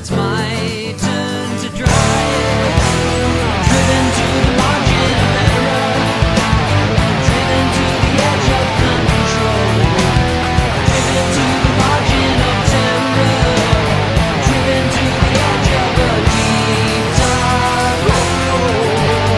it's my turn to drive. Driven to the margin of error, driven to the edge of control, driven to the margin of terror, driven to the edge of a deep dark hole.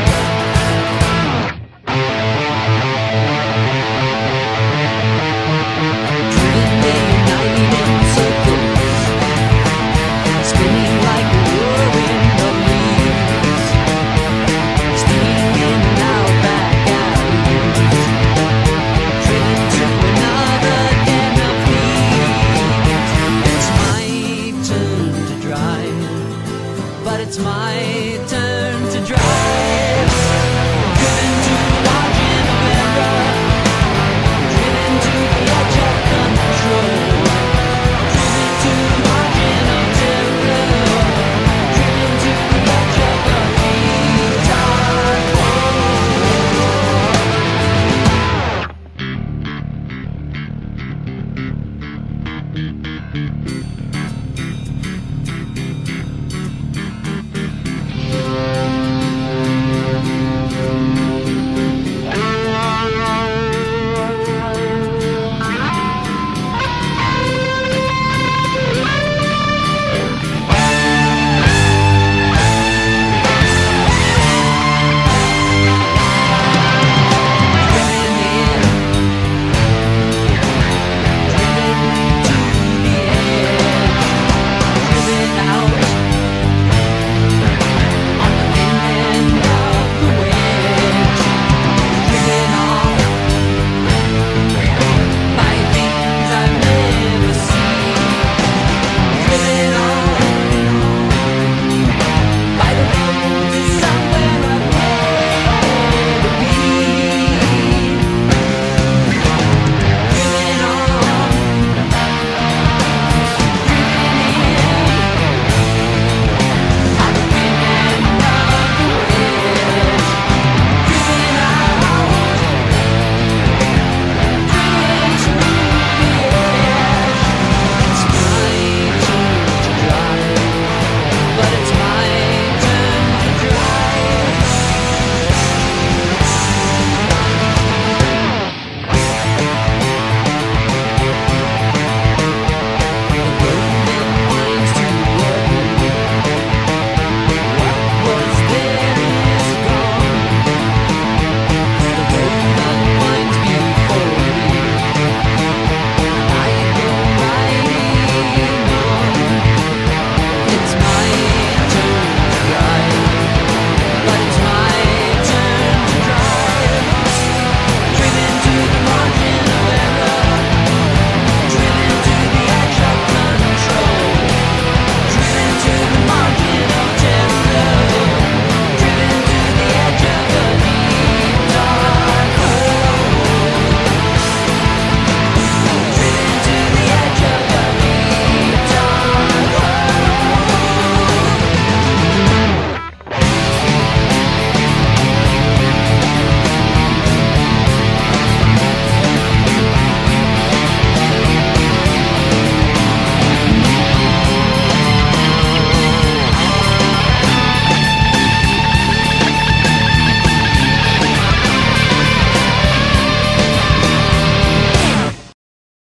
Driven day and night in circles, spinning like a whirlwind of leaves, spinning in and out back alleys, driven to another den of thieves. It's my turn to drive, but it's my turn